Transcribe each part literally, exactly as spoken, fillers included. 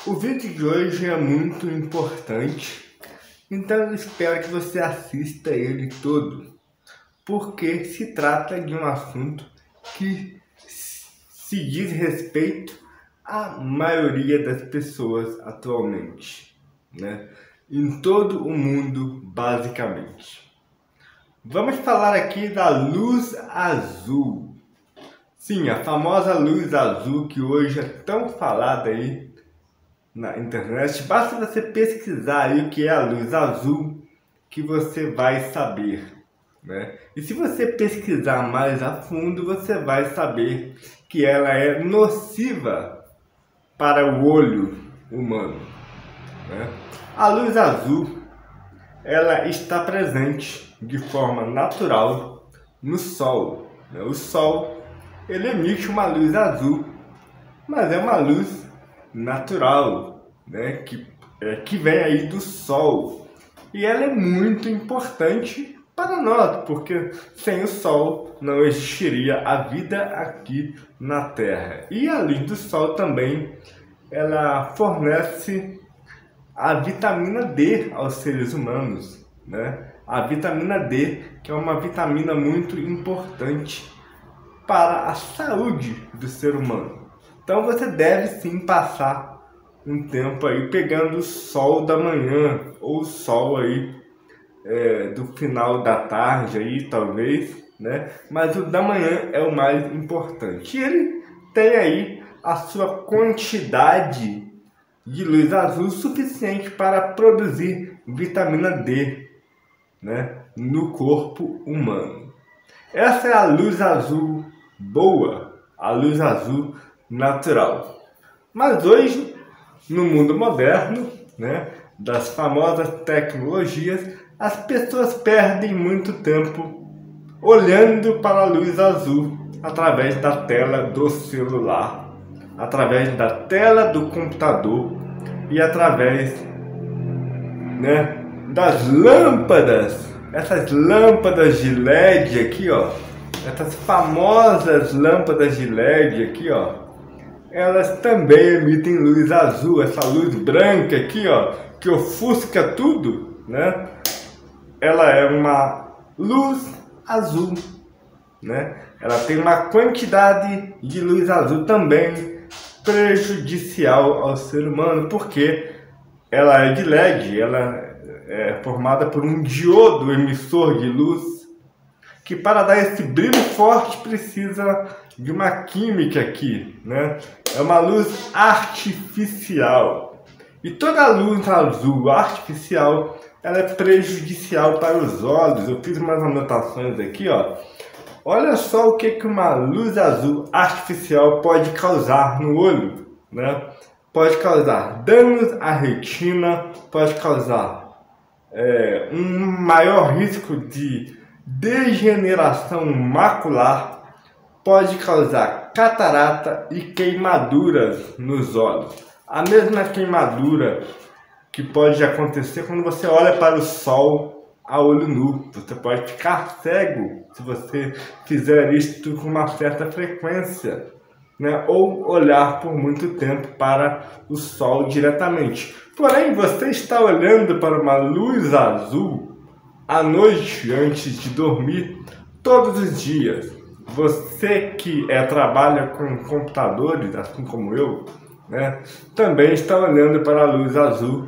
O vídeo de hoje é muito importante, então eu espero que você assista ele todo, porque se trata de um assunto que se diz respeito à maioria das pessoas atualmente, né? Em todo o mundo, basicamente. Vamos falar aqui da luz azul. Sim, a famosa luz azul que hoje é tão falada aí na internet. Basta você pesquisar aí o que é a luz azul que você vai saber, né? E se você pesquisar mais a fundo, você vai saber que ela é nociva para o olho humano, né? A luz azul, ela está presente de forma natural no Sol, né? O Sol, ele emite uma luz azul, mas é uma luz natural, né? que, é, que vem aí do Sol. E ela é muito importante para nós, porque sem o Sol não existiria a vida aqui na Terra. E além do Sol também, ela fornece a vitamina D aos seres humanos, né? A vitamina D, que é uma vitamina muito importante para a saúde do ser humano. Então você deve sim passar um tempo aí pegando o sol da manhã ou o sol aí é, do final da tarde aí talvez, né? Mas o da manhã é o mais importante. E ele tem aí a sua quantidade de luz azul suficiente para produzir vitamina D, né, no corpo humano. Essa é a luz azul boa, a luz azul natural. Mas hoje, no mundo moderno, né, das famosas tecnologias, as pessoas perdem muito tempo olhando para a luz azul através da tela do celular, através da tela do computador e através, né, das lâmpadas, essas lâmpadas de L E D aqui, ó, essas famosas lâmpadas de L E D aqui, ó, elas também emitem luz azul, essa luz branca aqui, ó, que ofusca tudo, né? Ela é uma luz azul, né? Ela tem uma quantidade de luz azul também prejudicial ao ser humano, porque ela é de L E D, ela é formada por um diodo emissor de luz, que para dar esse brilho forte precisa de uma química aqui, né? É uma luz artificial. E toda luz azul artificial, ela é prejudicial para os olhos. Eu fiz umas anotações aqui, ó. Olha só o que que uma luz azul artificial pode causar no olho, né? Pode causar danos à retina, pode causar é, um maior risco de degeneração macular, pode causar catarata e queimaduras nos olhos. A mesma queimadura que pode acontecer quando você olha para o sol a olho nu. Você pode ficar cego se você fizer isto com uma certa frequência, né? Ou olhar por muito tempo para o sol diretamente. Porém, você está olhando para uma luz azul à noite antes de dormir todos os dias. Você que é, trabalha com computadores, assim como eu, né, também está olhando para a luz azul,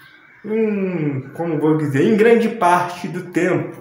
hum, como vou dizer, em grande parte do tempo,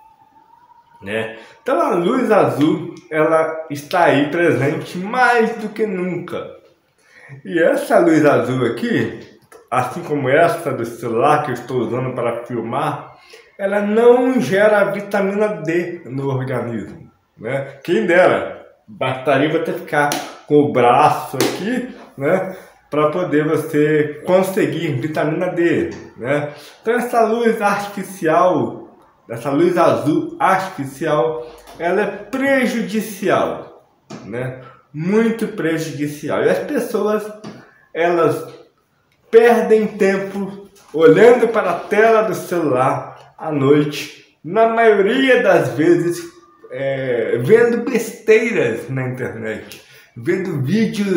né? Então a luz azul, ela está aí presente mais do que nunca. E essa luz azul aqui, assim como essa do celular que eu estou usando para filmar, ela não gera vitamina D no organismo, né? Quem dera, bastaria você ficar com o braço aqui, né, para poder você conseguir vitamina D, né? Então essa luz artificial, essa luz azul artificial, ela é prejudicial, né? Muito prejudicial. E as pessoas, elas perdem tempo olhando para a tela do celular à noite, na maioria das vezes é, vendo besteiras na internet, vendo vídeos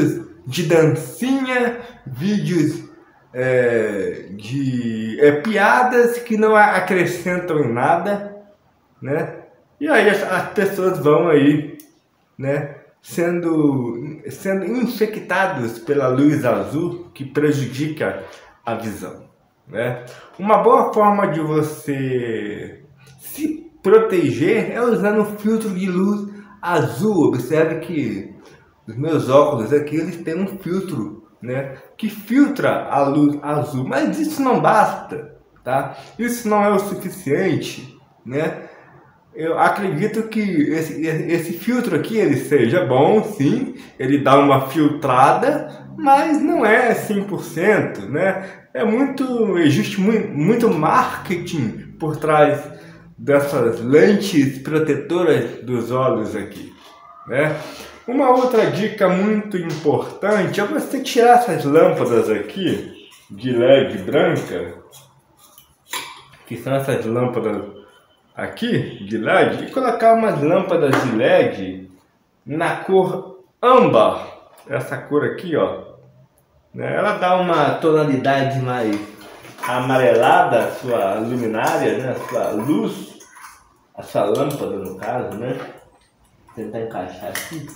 de dancinha, vídeos é, de é, piadas que não acrescentam em nada, né? E aí as, as pessoas vão aí, né, sendo, sendo infectados pela luz azul que prejudica a visão, né? Uma boa forma de você se proteger é usando um filtro de luz azul. Observe que os meus óculos aqui, eles têm um filtro, né, que filtra a luz azul, mas isso não basta, tá? Isso não é o suficiente, né? Eu acredito que esse, esse filtro aqui, ele seja bom, sim, ele dá uma filtrada, mas não é cem por cento, né? É muito, existe muito, muito marketing por trás dessas lentes protetoras dos olhos aqui, né? Uma outra dica muito importante é você tirar essas lâmpadas aqui de L E D branca, que são essas lâmpadas aqui de L E D, e colocar umas lâmpadas de L E D na cor âmbar, essa cor aqui, ó, né? Ela dá uma tonalidade mais amarelada à sua luminária, né? A sua luz, a sua lâmpada no caso, né? Vou tentar encaixar aqui.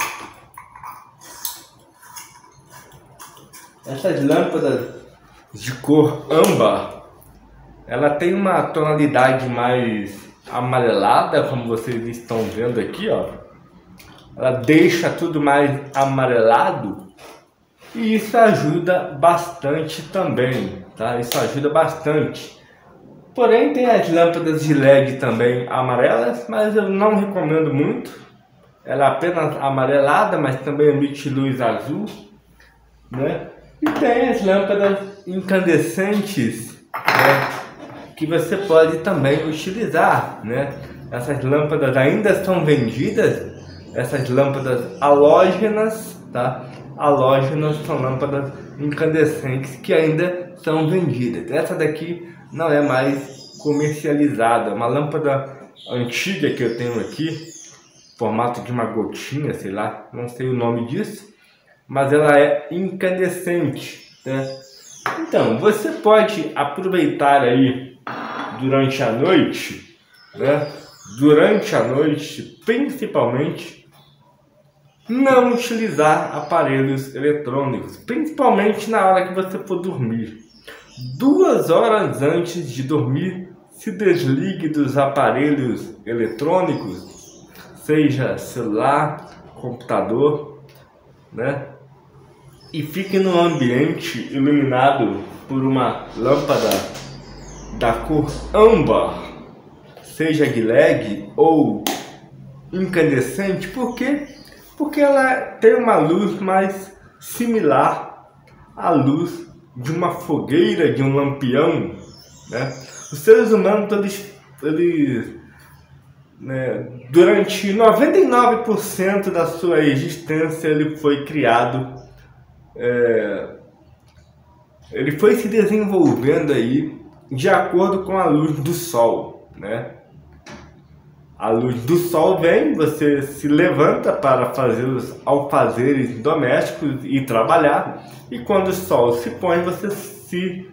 Essas lâmpadas de cor âmbar, ela tem uma tonalidade mais amarelada, como vocês estão vendo aqui, ó. Ela deixa tudo mais amarelado e isso ajuda bastante também, tá? Isso ajuda bastante. Porém, tem as lâmpadas de L E D também amarelas, mas eu não recomendo muito. Ela é apenas amarelada, mas também emite luz azul, né? E tem as lâmpadas incandescentes, né, que você pode também utilizar, né? Essas lâmpadas ainda são vendidas, essas lâmpadas halógenas, tá? Halógenas são lâmpadas incandescentes que ainda são vendidas. Essa daqui não é mais comercializada, uma lâmpada antiga que eu tenho aqui, formato de uma gotinha, sei lá, não sei o nome disso, mas ela é incandescente, né? Então, você pode aproveitar aí durante a noite, né? Durante a noite, principalmente, não utilizar aparelhos eletrônicos, principalmente na hora que você for dormir. Duas horas antes de dormir, se desligue dos aparelhos eletrônicos, seja celular, computador, né? E fique no ambiente iluminado por uma lâmpada da cor âmbar, seja de L E D ou incandescente. Por quê? Porque ela tem uma luz mais similar à luz de uma fogueira, de um lampião, né? Os seres humanos, eles, eles né, durante noventa e nove por cento da sua existência, ele foi criado, é, ele foi se desenvolvendo aí de acordo com a luz do sol, né? A luz do sol vem, você se levanta para fazer os afazeres domésticos e trabalhar, e quando o sol se põe, você se,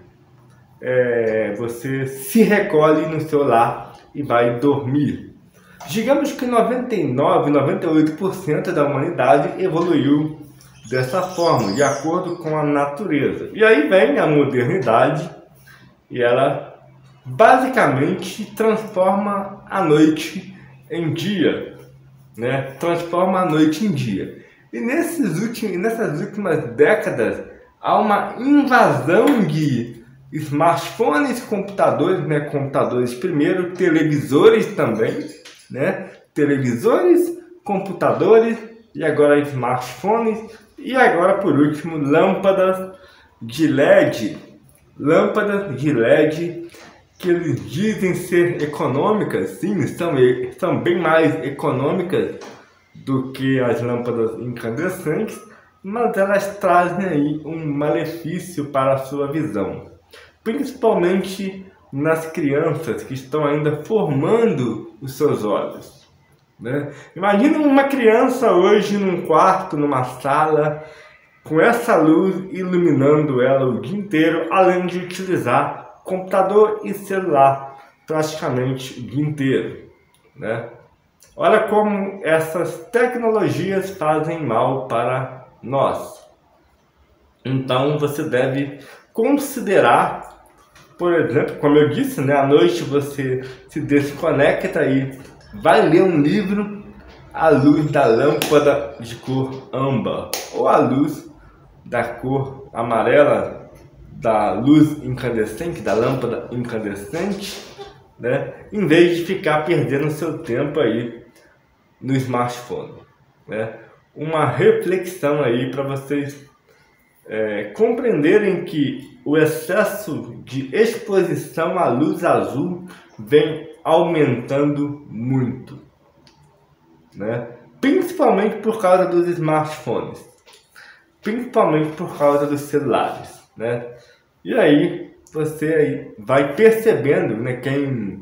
é, você se recolhe no seu lar e vai dormir. Digamos que noventa e nove, noventa e oito por cento da humanidade evoluiu dessa forma, de acordo com a natureza. E aí vem a modernidade e ela basicamente transforma a noite em dia, né? Transforma a noite em dia. E nesses últimos, nessas últimas décadas há uma invasão de smartphones, computadores, né? Computadores primeiro, televisores também, né? Televisores, computadores e agora smartphones e agora por último lâmpadas de L E D, lâmpadas de L E D que eles dizem ser econômicas, sim, são, são bem mais econômicas do que as lâmpadas incandescentes, mas elas trazem aí um malefício para a sua visão, principalmente nas crianças que estão ainda formando os seus olhos, né? Imagina uma criança hoje num quarto, numa sala, com essa luz iluminando ela o dia inteiro, além de utilizar computador e celular praticamente o dia inteiro, né? Olha como essas tecnologias fazem mal para nós. Então você deve considerar, por exemplo, como eu disse, né, à noite você se desconecta e vai ler um livro à luz da lâmpada de cor âmbar ou à luz da cor amarela da luz incandescente, da lâmpada incandescente, né, em vez de ficar perdendo seu tempo aí no smartphone, né? Uma reflexão aí para vocês é, compreenderem que o excesso de exposição à luz azul vem aumentando muito, né? Principalmente por causa dos smartphones, principalmente por causa dos celulares, né? E aí você aí vai percebendo, né, quem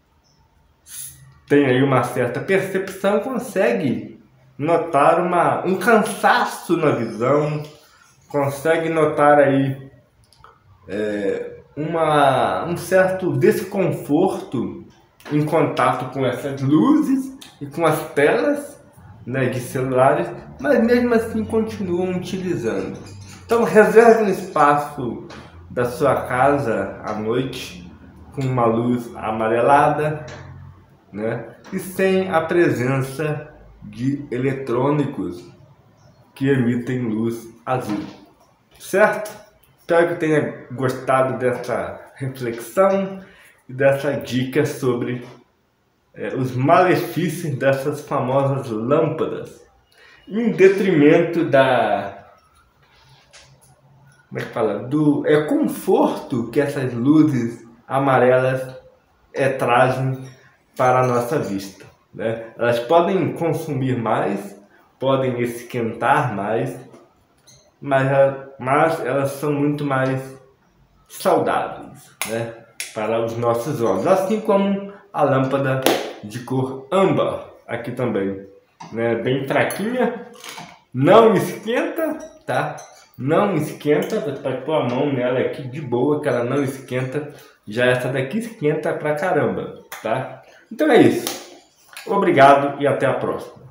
tem aí uma certa percepção consegue notar uma, um cansaço na visão, consegue notar aí é, uma, um certo desconforto em contato com essas luzes e com as telas, né, de celulares, mas mesmo assim continuam utilizando. Então reserve um espaço da sua casa à noite com uma luz amarelada, né, e sem a presença de eletrônicos que emitem luz azul, certo? Espero que tenha gostado dessa reflexão e dessa dica sobre é, os malefícios dessas famosas lâmpadas, em detrimento da, como é que fala, do é, conforto que essas luzes amarelas é, trazem para a nossa vista, né? Elas podem consumir mais, podem esquentar mais, mas, mas elas são muito mais saudáveis, né, para os nossos olhos, assim como a lâmpada de cor âmbar aqui também, né, bem fraquinha, não esquenta, tá? Não esquenta, você pode pôr a mão nela aqui de boa que ela não esquenta, já essa daqui esquenta pra caramba, tá? Então é isso. Obrigado e até a próxima.